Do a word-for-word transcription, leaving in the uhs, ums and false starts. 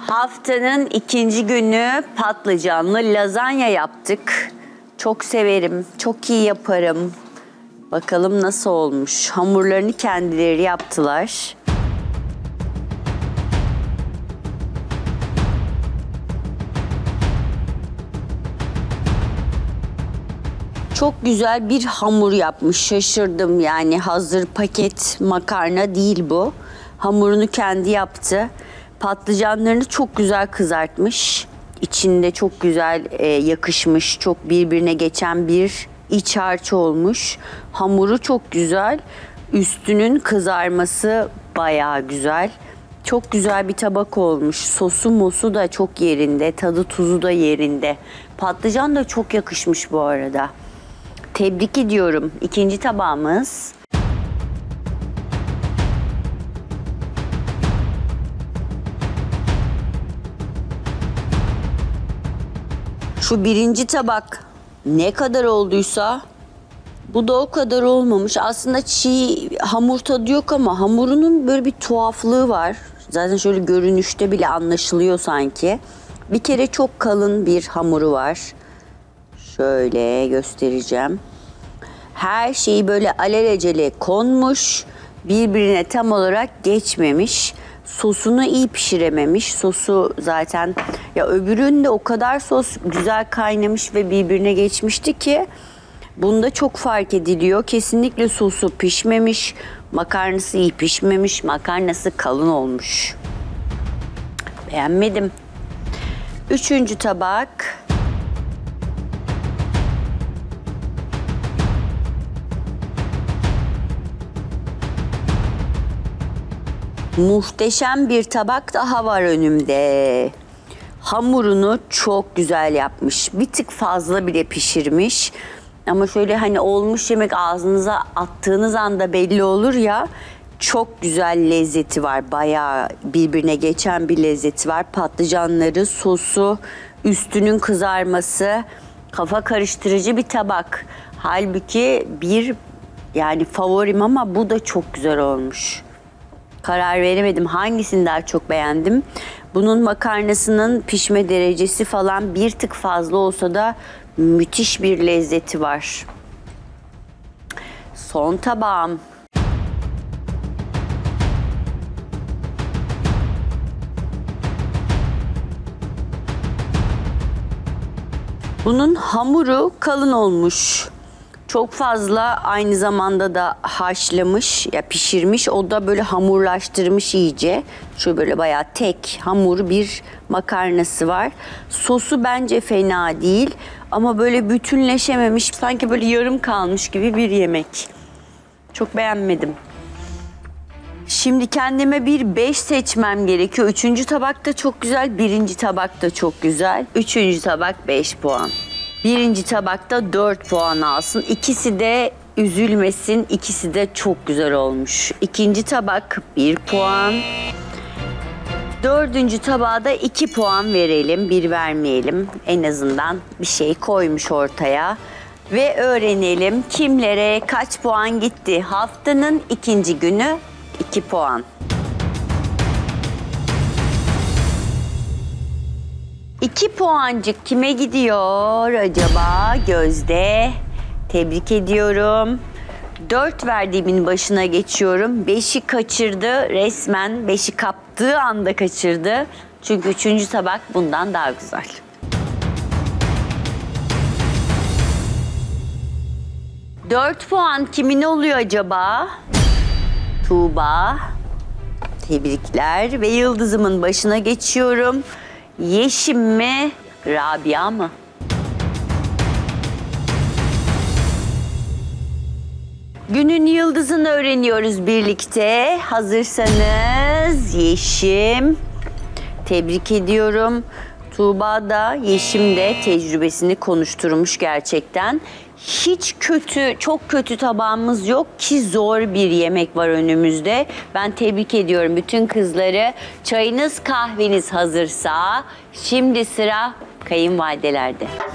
Haftanın ikinci günü patlıcanlı lazanya yaptık. Çok severim, çok iyi yaparım. Bakalım nasıl olmuş. Hamurlarını kendileri yaptılar. Çok güzel bir hamur yapmış. Şaşırdım yani, hazır paket makarna değil bu. Hamurunu kendi yaptı. Patlıcanlarını çok güzel kızartmış. İçinde çok güzel e, yakışmış. Çok birbirine geçen bir iç harç olmuş. Hamuru çok güzel. Üstünün kızarması bayağı güzel. Çok güzel bir tabak olmuş. Sosu mosu da çok yerinde. Tadı tuzu da yerinde. Patlıcan da çok yakışmış bu arada. Tebrik ediyorum. İkinci tabağımız. Şu birinci tabak ne kadar olduysa bu da o kadar olmamış. Aslında çiğ hamur tadı yok ama hamurunun böyle bir tuhaflığı var. Zaten şöyle görünüşte bile anlaşılıyor sanki. Bir kere çok kalın bir hamuru var. Şöyle göstereceğim. Her şeyi böyle alelacele konmuş. Birbirine tam olarak geçmemiş. Sosunu iyi pişirememiş. Sosu zaten, ya öbüründe o kadar sos güzel kaynamış ve birbirine geçmişti ki bunda çok fark ediliyor. Kesinlikle sosu pişmemiş. Makarnası iyi pişmemiş. Makarnası kalın olmuş. Beğenmedim. Üçüncü tabak. Muhteşem bir tabak daha var önümde. Hamurunu çok güzel yapmış. Bir tık fazla bile pişirmiş. Ama şöyle hani olmuş yemek ağzınıza attığınız anda belli olur ya. Çok güzel lezzeti var. Bayağı birbirine geçen bir lezzeti var. Patlıcanları, sosu, üstünün kızarması. Kafa karıştırıcı bir tabak. Halbuki bir yani favorim ama bu da çok güzel olmuş. Karar veremedim. Hangisini daha çok beğendim? Bunun makarnasının pişme derecesi falan bir tık fazla olsa da müthiş bir lezzeti var. Son tabağım. Bunun hamuru kalın olmuş. Çok fazla aynı zamanda da haşlamış, ya pişirmiş. O da böyle hamurlaştırmış iyice. Şöyle böyle bayağı tek hamur bir makarnası var. Sosu bence fena değil. Ama böyle bütünleşememiş. Sanki böyle yarım kalmış gibi bir yemek. Çok beğenmedim. Şimdi kendime bir beş seçmem gerekiyor. Üçüncü tabak da çok güzel. Birinci tabak da çok güzel. Üçüncü tabak beş puan. Birinci tabakta dört puan alsın. İkisi de üzülmesin. İkisi de çok güzel olmuş. İkinci tabak bir puan. Dördüncü tabağa da iki puan verelim. Bir vermeyelim. En azından bir şey koymuş ortaya. Ve öğrenelim kimlere kaç puan gitti. Haftanın ikinci günü iki puan. İki puancık kime gidiyor acaba? Gözde. Tebrik ediyorum. Dört verdiğimin başına geçiyorum. Beşi kaçırdı. Resmen beşi kaptığı anda kaçırdı. Çünkü üçüncü tabak bundan daha güzel. Dört puan kimin oluyor acaba? Tuğba. Tebrikler ve yıldızımın başına geçiyorum. Yeşim mi, Rabia mı? Günün yıldızını öğreniyoruz birlikte. Hazırsanız Yeşim. Tebrik ediyorum. Tuğba da, Yeşim de tecrübesini konuşturmuş gerçekten. Hiç kötü, çok kötü tabağımız yok ki zor bir yemek var önümüzde. Ben tebrik ediyorum bütün kızları. Çayınız, kahveniz hazırsa şimdi sıra kayınvalidelerde.